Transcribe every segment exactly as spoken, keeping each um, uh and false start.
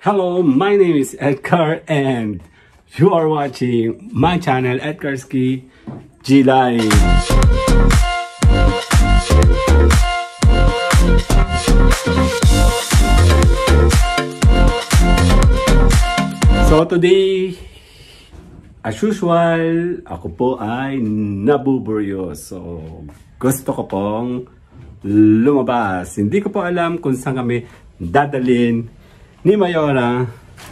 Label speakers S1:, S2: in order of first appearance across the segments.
S1: Hello, my name is Edgar and you are watching my channel, Edgarski G Live. So today, as usual, ako po ay nabuburyo. So gusto ko pong lumabas. Hindi ko po alam kung saan kami dadalhin ni Mayora.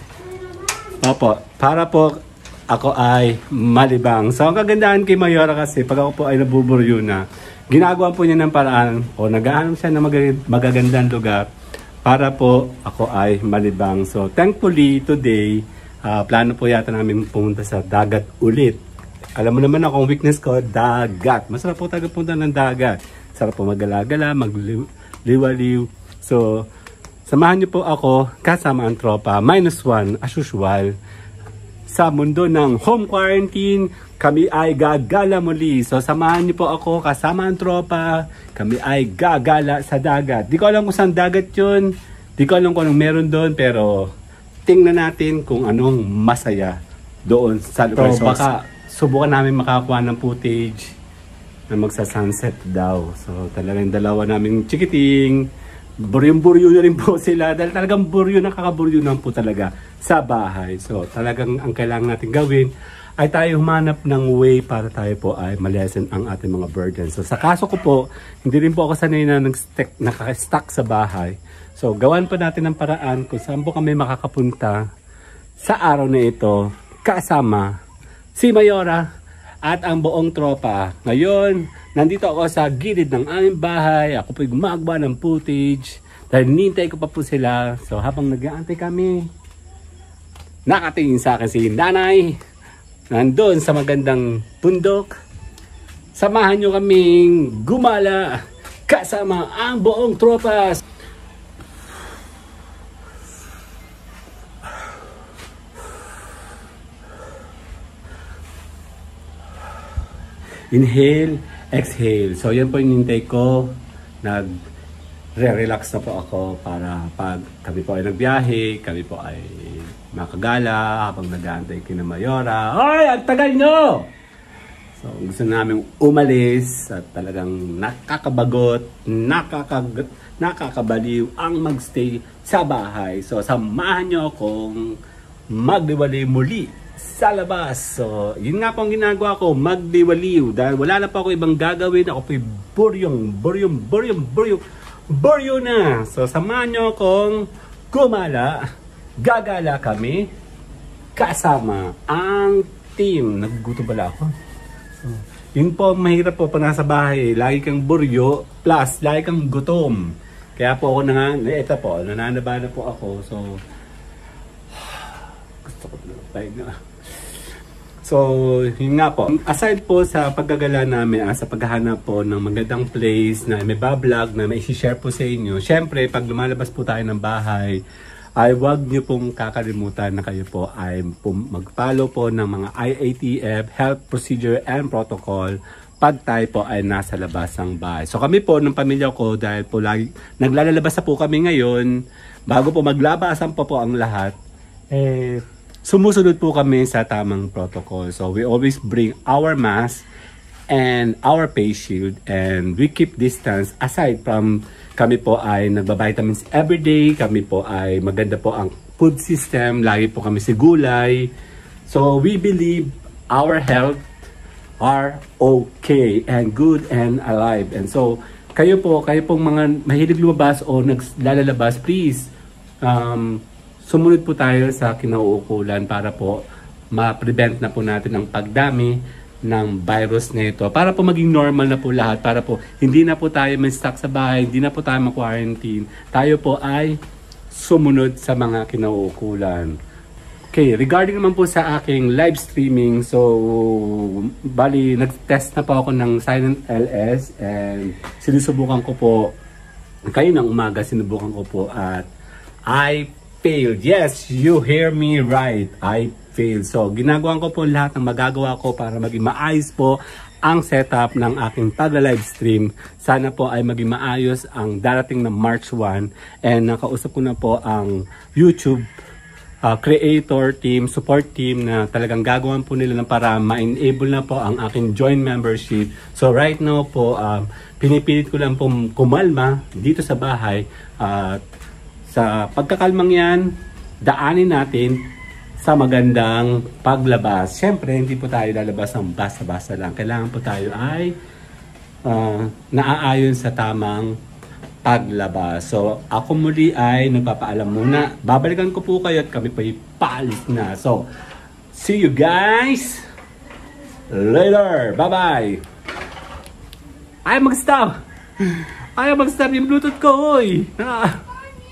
S1: Opo, para po ako ay malibang. So ang kagandahan kay Mayora kasi pag ako po ay nabuburyo na, ginagawa po niya ng paraan o nag-aanom siya ng mag- magagandang lugar para po ako ay malibang. So thankfully today, uh, plano po yata namin pumunta sa dagat ulit. Alam mo naman akong weakness ko, dagat. Masarap po tayo punta ng dagat. Sarap po magala-gala, magliwaliw. So samahan niyo po ako kasama ang tropa, minus one as usual. Sa mundo ng home quarantine, kami ay gagala muli. So samahan niyo po ako kasama ang tropa, kami ay gagala sa dagat. Di ko alam kung saan dagat yun, di ko alam kung anong meron doon, pero tingnan natin kung anong masaya doon sa lugar. So baka subukan namin makakuha ng footage na magsa-sunset daw. So talagang dalawa naming chikiting, buryong-buryo na rin po sila dahil talagang buryo, nakakaburyo na po talaga sa bahay. So talagang ang kailangan natin gawin ay tayo humanap ng way para tayo po ay malesen ang ating mga burden. So sa kaso ko po, hindi rin po ako sanay na naka-stuck sa bahay. So gawan pa natin ng paraan kung saan po kami makakapunta sa araw na ito kasama si Mayora at ang buong tropa. Ngayon, nandito ako sa gilid ng aming bahay. Ako po'y gumagawa ng footage dahil nintay ko pa po sila. So habang nag-aantay kami, nakatingin sa akin si nanay nandun sa magandang bundok. Samahan nyo kaming gumala kasama ang buong tropa. Inhale, exhale. So yan po yung hintay ko. Nag-relax na po ako para pag kami po ay nagbiyahe, kami po ay makagala habang nag-aantay kina Mayora. Hoy! Ang tagal nyo! So gusto namin umalis at talagang nakakabagot, nakakag nakakabaliw ang magstay sa bahay. So samahan nyo akong magdiwali muli sa labas. So, yun nga po ang ginagawa ko, magdiwaliw. Dahil wala na po ako ibang gagawin. Ako po'y buryong, buryong, buryong, buryong, buryo na. So, samahan nyo akong gumala. Gagala kami kasama ang team. Nagugutom pala ako. So, yun po, mahirap po pa nasa bahay. Lagi kang buryo, plus, lagi kang gutom. Kaya po ako na, ito po, nananaba na po ako. So, gusto ko na pahinga. So, yun nga po. Aside po sa paggagala namin, ah, sa paghahanap po ng magandang place na may bablog na may share po sa inyo, syempre, pag lumalabas po tayo ng bahay, ay wag nyo pong kakalimutan na kayo po ay mag-follow po ng mga I A T F, Health Procedure and Protocol, pag tayo po ay nasa labas ng bahay. So kami po, ng pamilya ko, dahil po lagi, naglalabas na po kami ngayon, bago po maglabasan po po ang lahat, eh, sumusunod po kami sa tamang protocol. So we always bring our mask and our face shield and we keep distance. Aside from kami po ay nagba-vitamins everyday, kami po ay maganda po ang food system, lagi po kami si gulay. So we believe our health are okay and good and alive. And so kayo po, kayo pong mga mahilig lumabas o naglalabas, please um sumunod po tayo sa kinauukulan para po ma-prevent na po natin ang pagdami ng virus na ito. Para po maging normal na po lahat. Para po hindi na po tayo ma-stuck sa bahay, hindi na po tayo ma-quarantine. Tayo po ay sumunod sa mga kinauukulan. Okay, regarding naman po sa aking live streaming, so bali nag-test na po ako ng Silent L S and sinusubukan ko po, kayo ng umaga sinubukan ko po at I failed. Yes, you hear me right. I failed. So, ginagawa ko po lahat ng magagawa ko para maging maayos po ang setup ng aking pag-live stream. Sana po ay maging maayos ang darating na March first and nakausap ko na po ang YouTube uh, creator team, support team na talagang gagawin po nila ng para ma-enable na po ang aking joint membership. So right now po, um, pinipilit ko lang po kumalma dito sa bahay. At uh, sa pagkakalmang yan, daanin natin sa magandang paglabas. Siyempre, hindi po tayo lalabas ng basta-basta lang. Kailangan po tayo ay uh, naaayon sa tamang paglabas. So, ako muli ay nagpapaalam muna. Babalikan ko po kayo at kami po ay paalis na. So, see you guys later. Bye-bye. Ayaw mag-stop. Ayaw mag-stop yung Bluetooth ko, oy. Ah.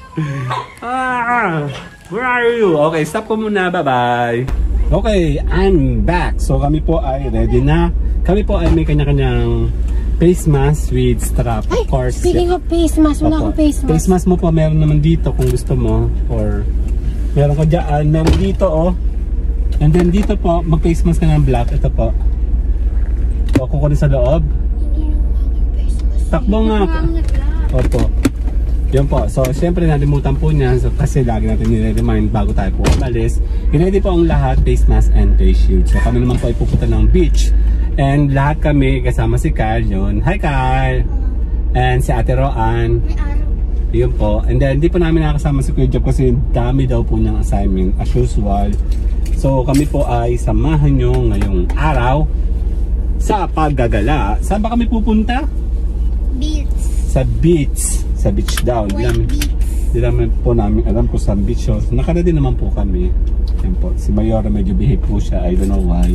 S1: Ah. Where are you? Okay, stop ko muna. Bye-bye. Okay, I'm back. So, kami po ay ready na. Kami po ay may kanya-kanyang face mask with strap.
S2: Ay,
S1: of course.
S2: Speaking yeah. of face mask, wala akong face mask.
S1: Face mask mo po, meron naman dito kung gusto mo. Or, meron ko dyan. Meron dito, oh. And then dito po, mag-face mask ka ng black. Ito po. So, kukunin sa loob.
S2: Hindi naman face mask.
S1: Takbo nga. Opo. Yun po. So, syempre nalimutan po niya. So, kasi lagi natin nire-remind bago tayo po umalis. Ready po ang lahat, face mask and face shield. So, kami naman po ay pupunta ng beach. And lahat kami kasama si Carl yun. Hi Carl! And si Ate Roan. Yun po. And then, hindi po namin nakasama si Kuya Job kasi dami daw po niyang assignment as usual. So, kami po ay samahan nyo ngayong araw sa paggagala. Saan ba kami pupunta?
S2: Beach.
S1: Sa beach. Sa beach daw. Hindi naman po namin alam kung saan beach. So, nakaredy naman po kami. Yan po. Si Mayora medyo behave po siya. I don't know why.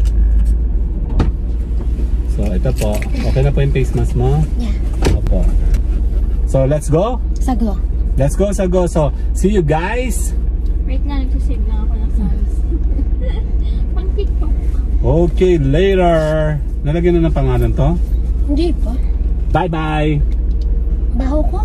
S1: So, ito po. Okay na po yung face mask mo?
S2: Yeah.
S1: Opo. So, let's go?
S2: Sago.
S1: Let's go, sago. So, see you guys.
S2: Wait na, nagsasave lang ako ng sounds. Pang TikTok.
S1: Okay, later. Nalagyan na ng pangalan to?
S2: Hindi pa.
S1: Bye-bye.
S2: Baho ko?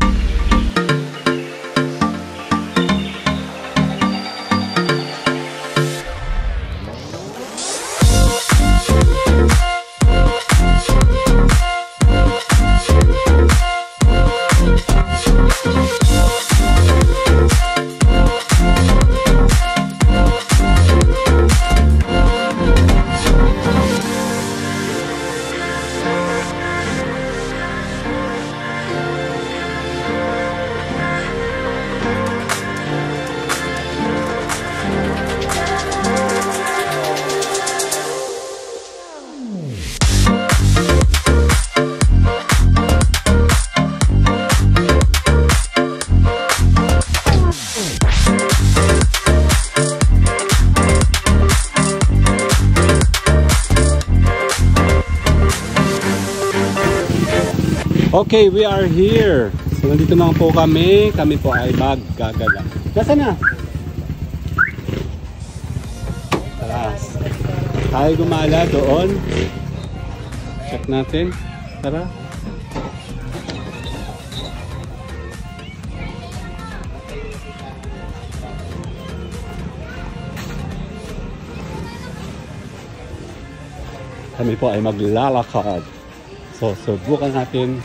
S1: Okay, we are here. So, nandito na po kami. Kami po ay maggagala. Nasaan na? Tara. Tayo gumala doon. Check natin. Tara. Kami po ay maglalakad. So, subukan natin.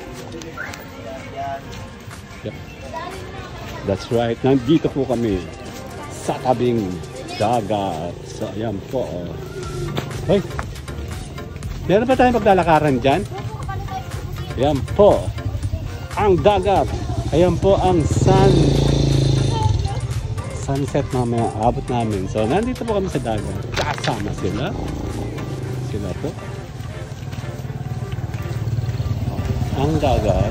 S1: Yep. That's right. Nandito po kami sa tabing dagat. So, ayan po. Hoy! Meron pa tayong maglalakaran dyan? Ayan po. Ang dagat. Ayan po ang sun. Sunset mamaya. Abot namin. So, nandito po kami sa dagat. Kasama sila. Sila po. Ang dagat.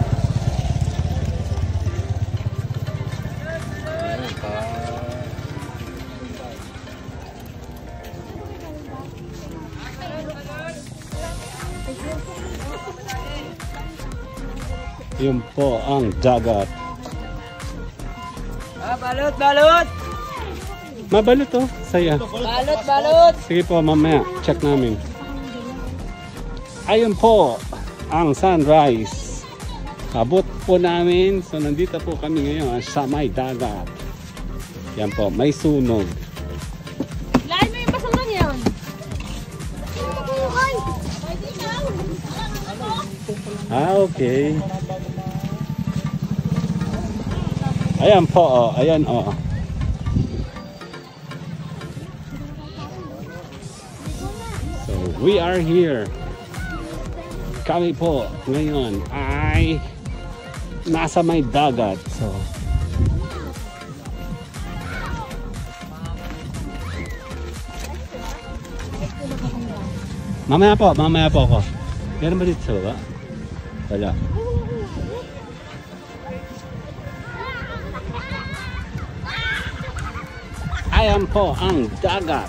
S1: Yun po ang dagat.
S3: Ah, balot, balot!
S1: Mabalot oh, saya.
S3: Balot, balot!
S1: Sige po, mamaya, check namin. Ayun po ang sunrise. Abot po namin. So, nandito po kami ngayon sa may dagat. Yan po, may sunog.
S2: Lain mo yung basungan yan.
S1: Ah, okay. Ayan po, oh. Ayan, oh. we are here. Kami po ngayon ay nasa may dagat. So, mamaya po, mamaya po ako. Meron ba dito sa baba? Wala. Ayan po ang dagat.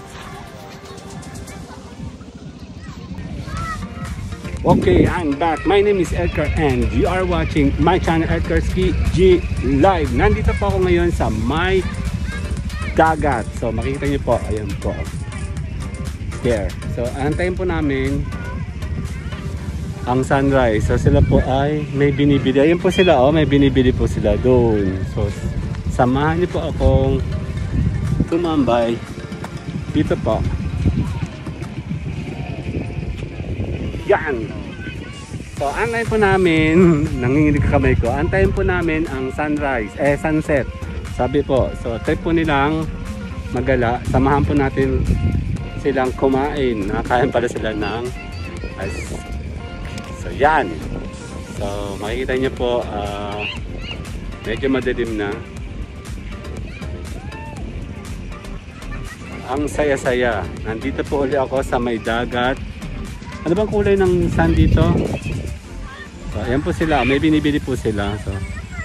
S1: Okay, I'm back. My name is Edgar and you are watching my channel Edgar Ski G Live. Nandito po ako ngayon sa may dagat. So makikita niyo po, ayan po. There. So antayin po namin ang sunrise. So sila po ay may binibili. Ayan po sila, oh, may binibili po sila doon. So samahan niyo po akong tumambay dito po. Yan. So antayin po namin, nanginginig kamay ko, antayin po namin ang sunrise, eh sunset. Sabi po, so try po nilang magala. Samahan po natin silang kumain. Nakakain pala sila ng ice. So yan. So makikita niyo po, uh, medyo madilim na. Ang saya-saya. Nandito po ulit ako sa may dagat. Ano bang kulay ng sun dito? So, ayan po sila. May binibili po sila. So,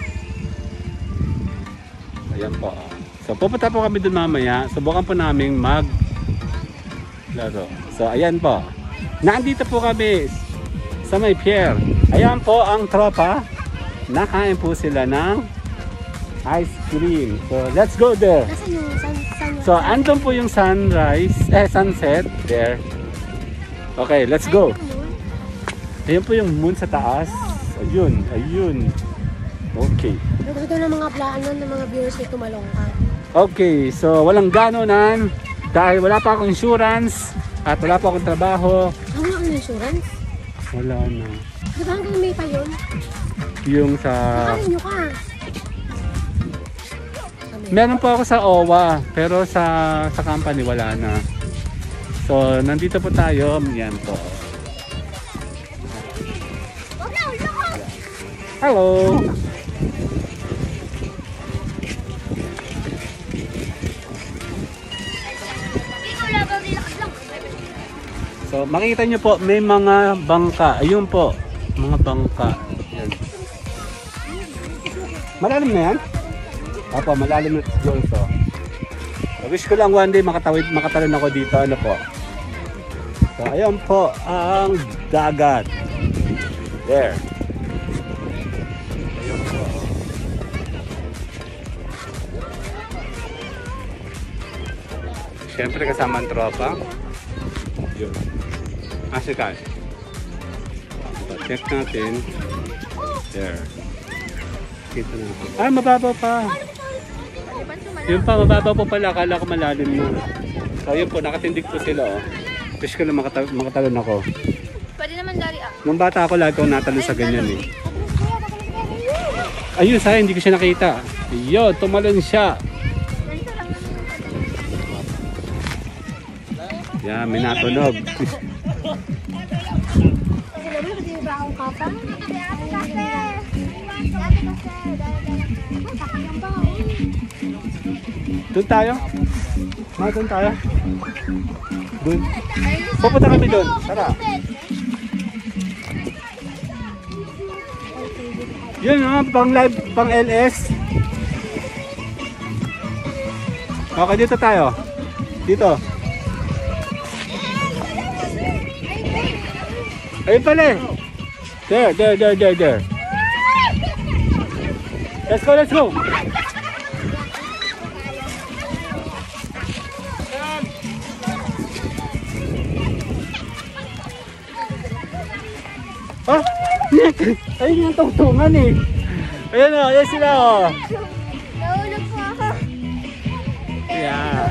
S1: ayan po. So, pupunta po kami dun mamaya. Subukan po namin mag laro. So, ayan po. Nandito po kami sa may pier. Ayan po ang tropa. Nakain po sila ng ice cream. So, let's go there. So, andun po yung sunrise, eh, sunset. There. Okay, let's go. Ayan po yung moon sa taas. Ayun, ayun. Okay.
S2: Nagkakato ng mga plano ng mga viewers na tumalong ka.
S1: Okay, so walang ganonan dahil wala pa akong insurance at wala pa akong trabaho.
S2: Ah, wala kang insurance?
S1: Wala na.
S2: Di ba hanggang May pa yun?
S1: Yung sa...
S2: Nakain nyo ka.
S1: Meron po ako sa O W A, pero sa, sa company wala na. So, nandito po tayo. Yan po. Hello! So, makikita nyo po, may mga bangka. Ayun po, mga bangka. Yan. Malalim na yan? Opo, malalim na siguro ito. So, wish ko lang one day makatawid, makatalon ako dito. Ano po? So, ayan po ang dagat. There. Ayan po. Siyempre kasama ang tropa. Yun. Asikan. So, check natin. There. Kita natin. Ah, mababaw pa. Yun pa, mababaw po pala. Akala ko malalim na. So, yun po. Nakatindig po sila. Oh. Wish ko lang makata makatalon ako.
S2: Pwede naman dari ah.
S1: Nung bata ako, lagi akong natalon sa ganyan eh. Ayun, sayang. Hindi ko siya nakita. Ayun, tumalon siya. Yan, may natunog. Doon tayo? Ma, doon tayo? Doon. Pupunta kami doon. Tara. Yun naman, pang live, pang L S. Okay, dito tayo. Dito. Ayun pala eh. There, there, there, there, there. Let's go, let's go. Ah, ayun yung tungtungan eh. Ayun o, ayan sila o.
S2: Naulog po ako.
S1: Yeah.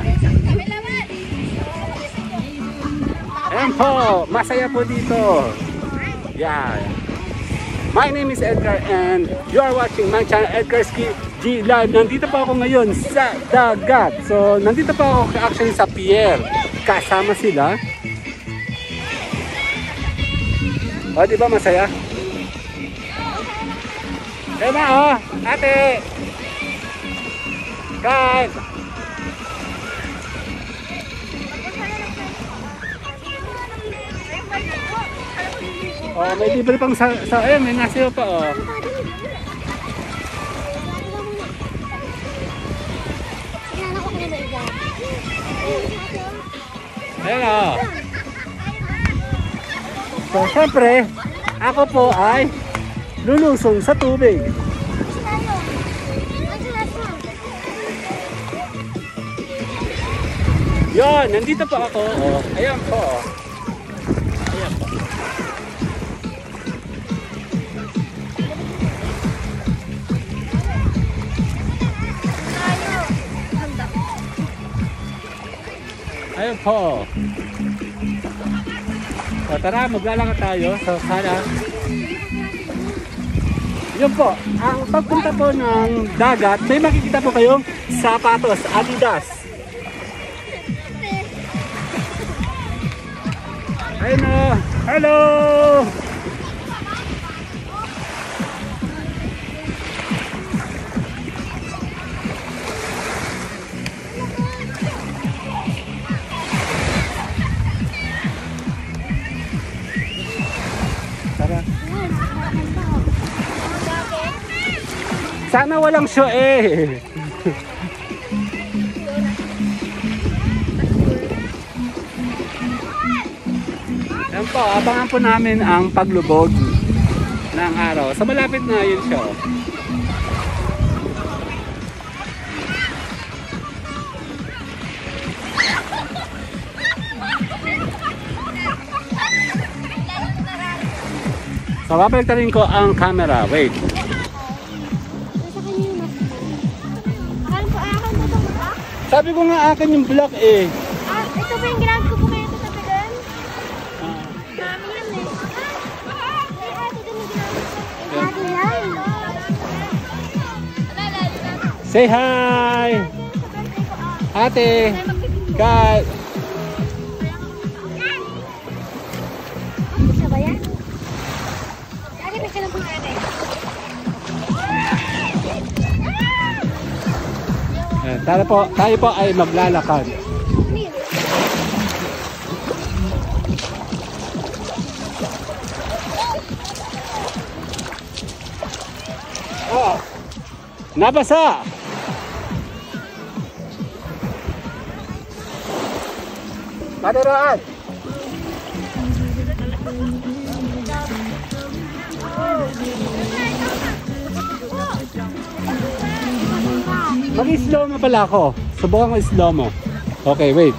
S1: Ayan po, masaya po dito. Yeah. My name is Edgar and you are watching my channel Edgar Ski G Live. Nandito pa ako ngayon sa dagat. So, nandito pa ako actually sa pier. Kasama sila. O, di ba masaya? Kaya na, oh, ate! Kain! Oh, may libre pang sa, sa ayun, may nasiyo pa, oh. Ayan, oh. So, syempre, ako po ay lulusong sa tubig. Yon, nandito po ako. Oh, ayan po. Ayan po. Ayan po. So, tara, maglalakad tayo. So, sana. Yun po, ang pagpunta po ng dagat, may makikita po kayong sapatos, Adidas. Ayun o, hello! Tara. Sana walang show eh. Yan po, abangan po namin ang paglubog ng araw. So malapit na yun siya. So babalik ko ang camera. Wait. Sabi ko nga akin yung block eh.
S2: Ah, ito ba yung ginagawa ko po kayo sa tabi doon? Ah. Dami yan eh. Ah, ito din yung ginagawa ko.
S1: Say hi! Ate! God!
S2: Isa ba yan? Ate, may ka lang po ate.
S1: Tayo po, tayo po ay maglalakad. Oh, nabasa. Padaraan. Mag-slow mo pala ako. Subukan ko slow mo. Okay, wait.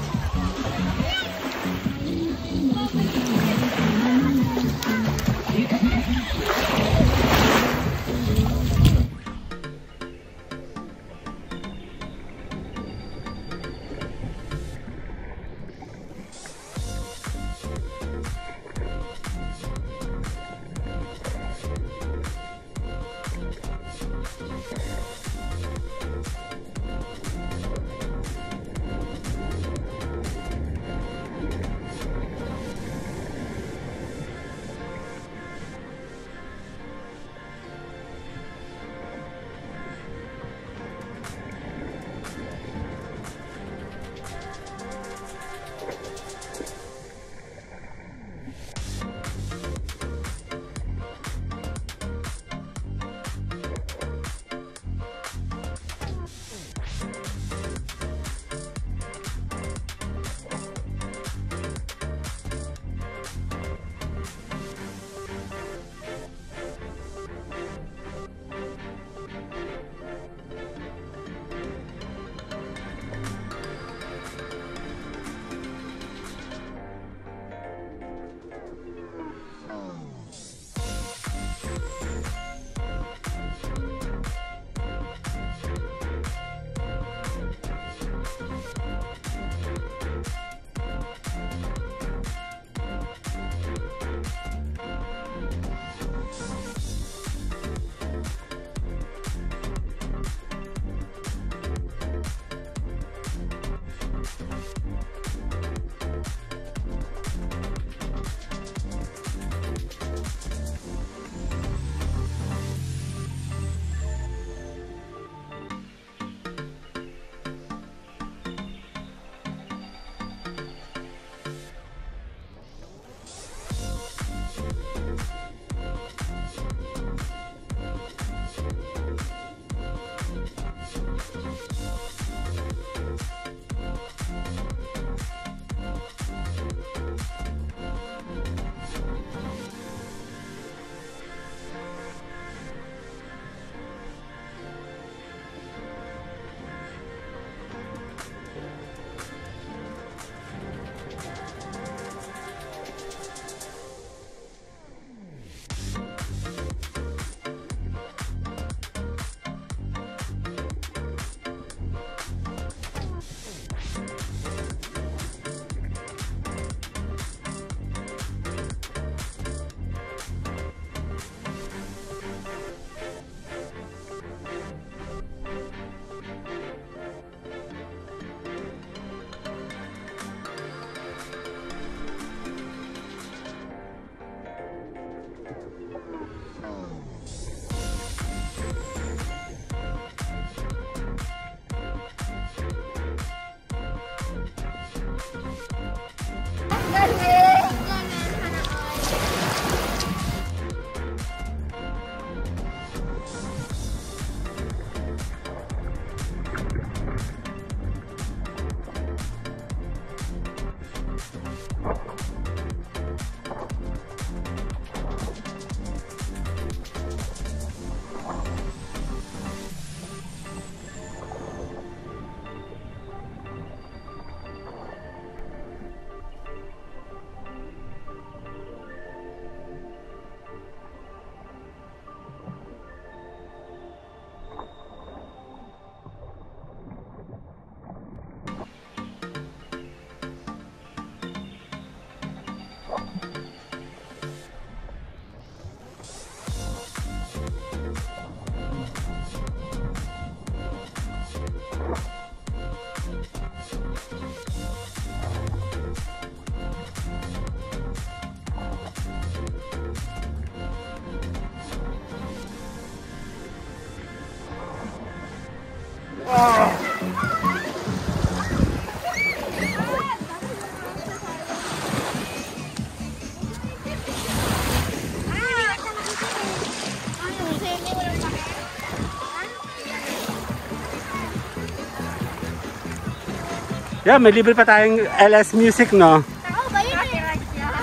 S1: Yeah, may libre pa tayong L S Music, no?
S2: Tao ba yun eh?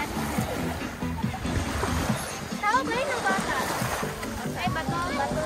S2: Tao ba yun ang bata? Ay, bato, bato.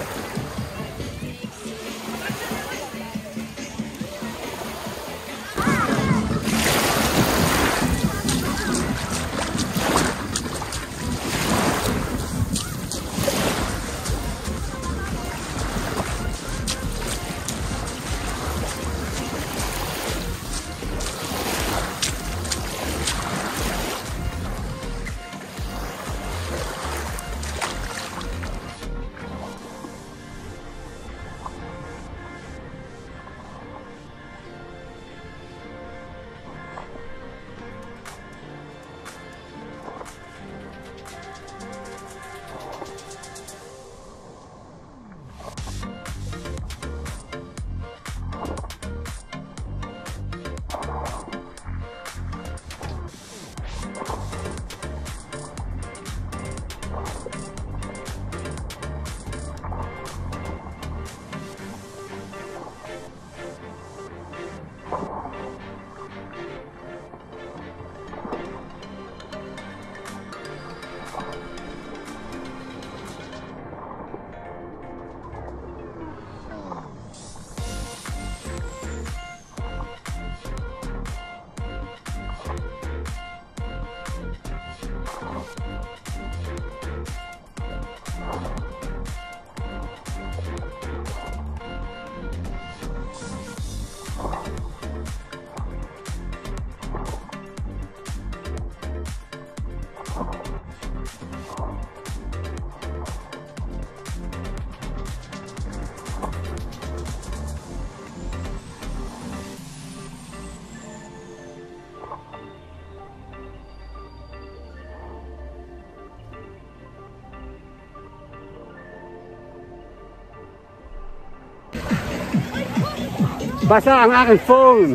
S1: Basa ang aking phone.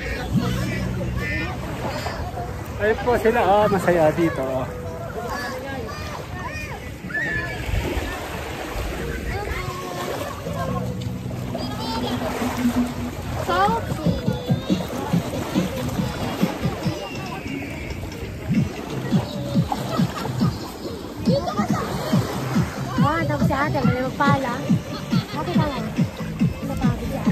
S1: Ayun po sila, oh, masaya dito.
S2: Salty. Wah, tapos si ate, may magpala. Ate ka nga. Napagod si ate.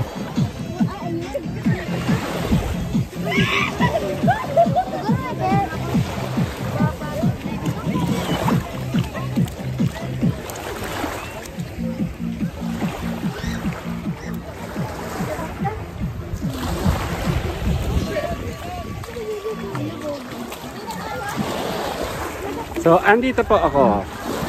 S1: So, andito po ako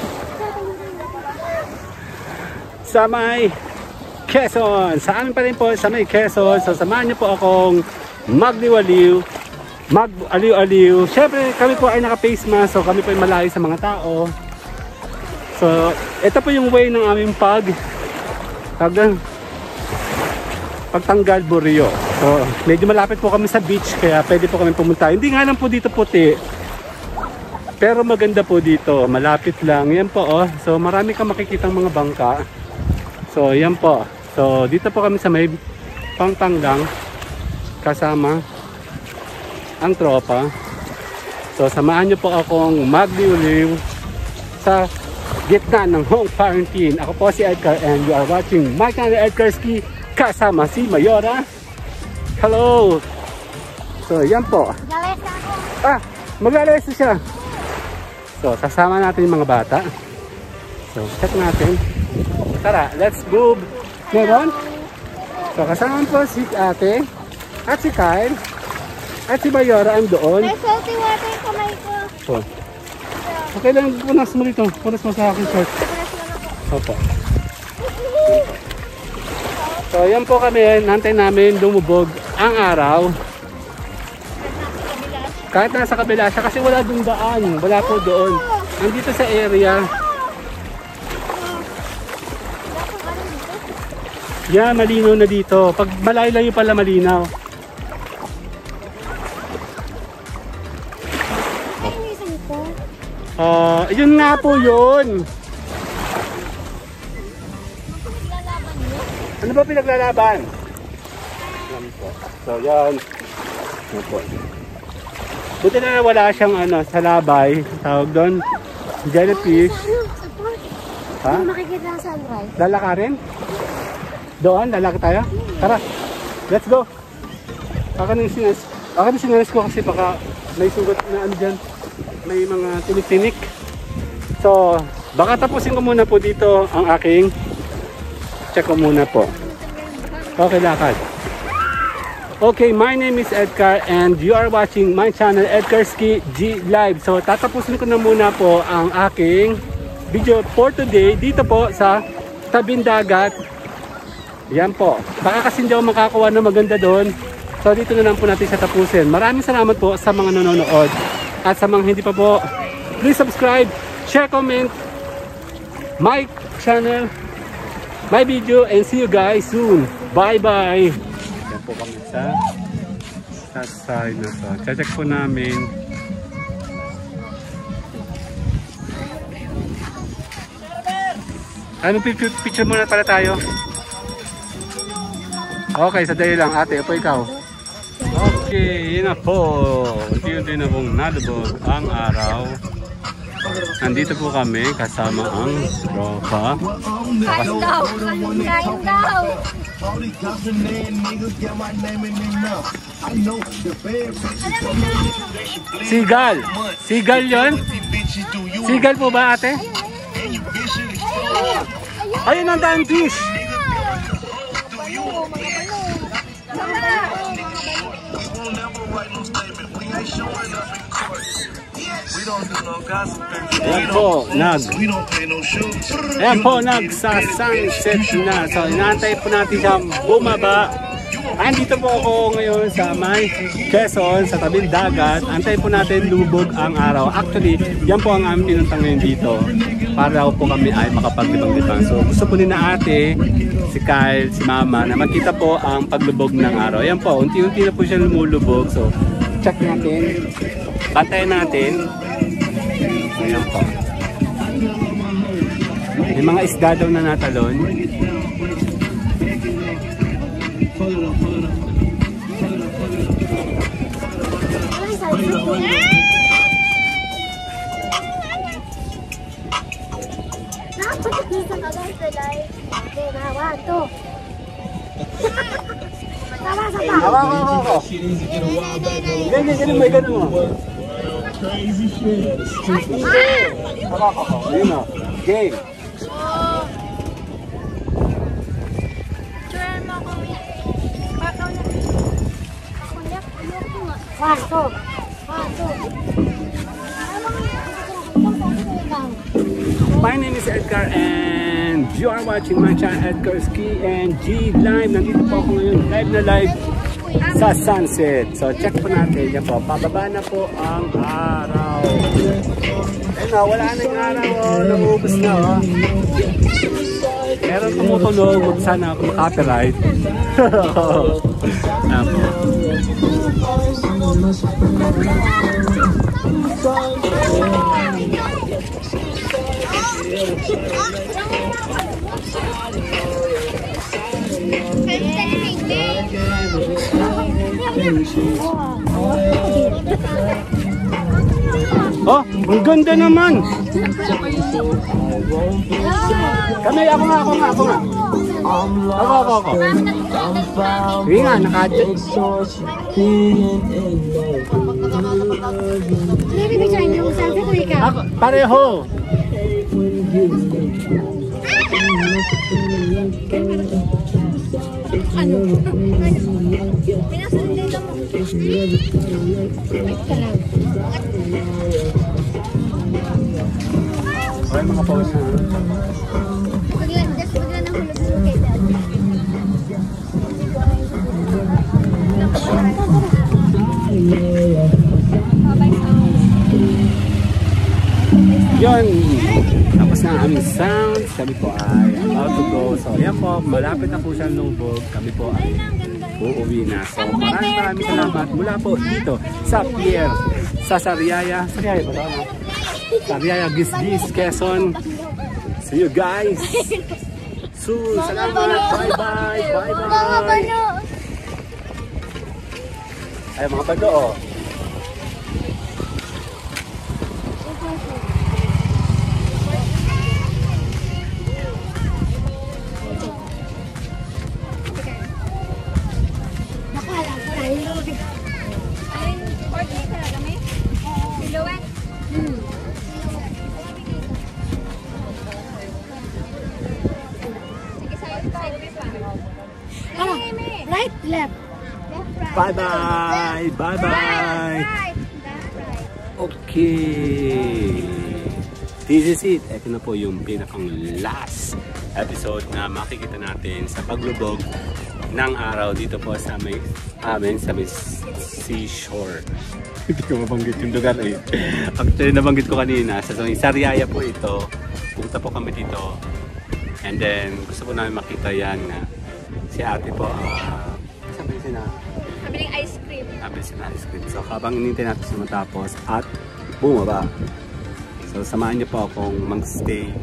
S1: sa may Quezon. Sa amin pa rin po sa may Quezon. So, samahan niyo po akong magliwaliw, mag-aliw-aliw. Siyempre, kami po ay naka-face mask. So, kami po ay malayo sa mga tao. So, ito po yung way ng aming pag tagdan pagtanggal buryo. So, medyo malapit po kami sa beach. Kaya pwede po kami pumunta. Hindi nga lang po dito puti. Pero maganda po dito, malapit lang. Yan po oh. So marami kang makikitang mga bangka. So yan po. So dito po kami sa may pangtanggang kasama ang tropa. So samahan niyo po akong magliwliw sa gitna ng home quarantine. Ako po si Edgar and you are watching my channel Edgarski kasama si Mayora. Hello. So yan po.
S2: Galit na ako.
S1: Ah, maglalayas na siya. So, kasama natin yung mga bata. So, check natin. Tara, let's move. Meron? So, kasama po si ate, at si Kyle, at si Mayora ang doon.
S2: May salty water yung kamay ko.
S1: So, okay lang, punas mo dito. Punas mo sa akin shirt. Opo. So, yan po kami. Nantay namin lumubog ang araw. Kahit nasa kabila siya kasi wala doon daan. Wala po doon. Nandito sa area. Yan, malinaw na dito. Pag malayo-layo pala malinaw.
S2: Ay, may isang ito.
S1: Uh, yun nga po yun.
S2: Naglalaban yun.
S1: Ano ba pinaglalaban? Yan po. So yan. Opo. Buti na wala siyang ano, salabay. Tawag doon. Jellyfish. Ha?
S2: Hindi makikita ang sunrise.
S1: Lalakarin? Doon? Lalaki tayo? Tara. Let's go. Baka nang sinas. Baka nang sinas ko kasi baka may sugat na ano dyan. May mga tinik-tinik. So, baka tapusin ko muna po dito ang aking check ko muna po. Okay, lakad. Okay, my name is Edgar and you are watching my channel Edgar Ski G Live. So, tatapusin ko na muna po ang aking video for today dito po sa tabing dagat. Yan po. Baka kasi hindi ako makakuha na maganda doon. So, dito na lang po natin siya tapusin. Maraming salamat po sa mga nanonood. At sa mga hindi pa po, please subscribe, share, comment my channel, my video, and see you guys soon. Bye-bye! Yan po kami sa sa side na to. Check po namin. Ano, picture, picture muna pala tayo. Okay, sadali lang ate. Ito ikaw. Okay, yun na po. Unti-unti na pong nalubog ang araw. Nandito po kami kasama ang tropa.
S2: Kain daw! Kain daw!
S1: Sigal! Sigal yun? Sigal po ba ate? Ayun ang daming fish! Ayan po, nag Ayan po, nag sa sunset na. So, inaantay po natin siyang bumaba. Andito po ako ngayon sa may Quezon, sa tabing dagat. Antay po natin lubog ang araw. Actually, yan po ang aming pinunta ngayon dito. Para po kami ay makapaglibang-libang. So, gusto po ni na ate, si Kyle, si Mama, na makita po ang paglubog ng araw. Ayan po, unti-unti na po siya lumulubog. So, check natin. Bantayan natin. Ayan po. May mga isda daw na natalon.
S2: Sama, sama.
S1: Hawa, hawa, hawa. Ganyan, ganyan, may ganun mo. Crazy shit. Hawa, hawa. Ayun o. Game.
S2: Paso. Paso.
S1: My name is Edgar and you are watching my channel Edgar Ski and G Live. Nandito po ako ngayon live na live sa sunset. So check po natin. Yan po. Pababa na po ang araw. Ayun na, wala na yung araw. Oh. Nag-uubos na. Oh. Meron tumutunog. Huwag sana ako makapiright. Yan po. Oh, ang ganda naman. Kami, ako nga, ako nga, ako nga. Ako, ako, ako. Hindi nga, nakadyan.
S2: Hindi ba siya yung sunset o ikaw?
S1: Ako, pareho.
S2: Ano? Pinasundin mo.
S1: Okay, mga pause na.
S2: Bigla, just bigla na hulog mo kay Dad.
S1: Yun. Tapos na ang aming sound. Kami po ay about to go. So, yan po. Malapit na po siya lubog. Kami po ay uuwi na. So, maraming maraming salamat mula po dito sa pier. Sa Sariaya. Sariaya ba ito? Sariaya Quezon. See you guys soon. Salamat. Bye bye. Bye bye. Ay, mga bado, oh.
S2: Right, left.
S1: Bye-bye! Bye-bye! Okay! This is it. Ito na po yung pinakang last episode na makikita natin sa paglubog ng araw dito po sa may amin sa may seashore. Hindi ko mabanggit yung lugar eh. Actually, nabanggit ko kanina. Sa Sariaya po ito. Punta po kami dito. And then, gusto po namin makita yan na si ate po, uh, sabi siya na
S2: Nabiling ice cream.
S1: Nabiling siya na ice cream. So, habang inintay natin siya matapos at bumaba. So, samahan niyo po akong mag-stay.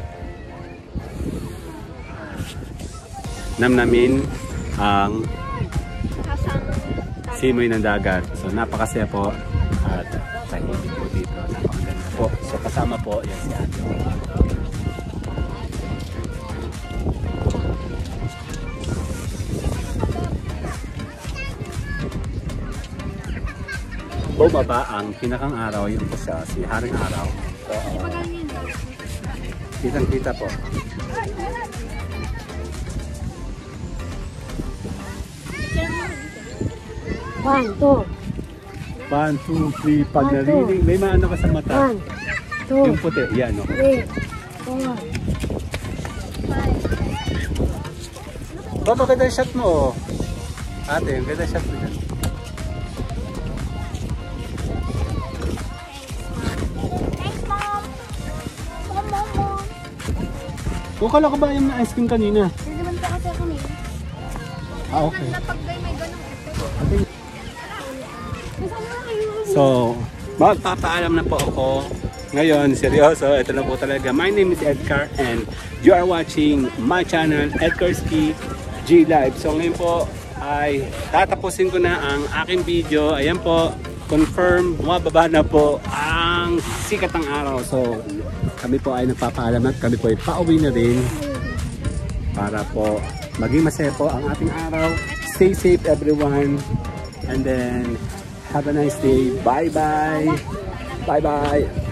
S1: Namnamin ang simoy ng dagat. So, napakasaya po at tahimik po dito. Napakaganda po. So, kasama po yan si ate. Bumaba ang pinakang araw, yun po siya, si Haring Araw. So, uh, kitang-kita po.
S2: One, two.
S1: One, two, three. Pag narinig, may maano ka sa mata.
S2: One, two.
S1: Yung puti, yan o.
S2: Three, four.
S1: Ba, maganda yung shot mo. Ate, ang ganda yung shot mo dyan. O, kala ka ba yung na-ice cream kanina?
S2: Hindi naman pa kasi kanina.
S1: Ah, okay.
S2: Napag-gay may ganong effect.
S1: So, magpapaalam na po ako. Ngayon, seryoso, ito na po talaga. My name is Edgar and you are watching my channel, Edgar's Key G Live. So, ngayon po ay tatapusin ko na ang aking video. Ayan po, confirm, bumababa na po ang sikat ng araw. So, kami po ay nagpapaalam at kami po ay pauwi na rin para po maging masaya po ang ating araw. Stay safe everyone and then have a nice day. Bye bye. Bye bye.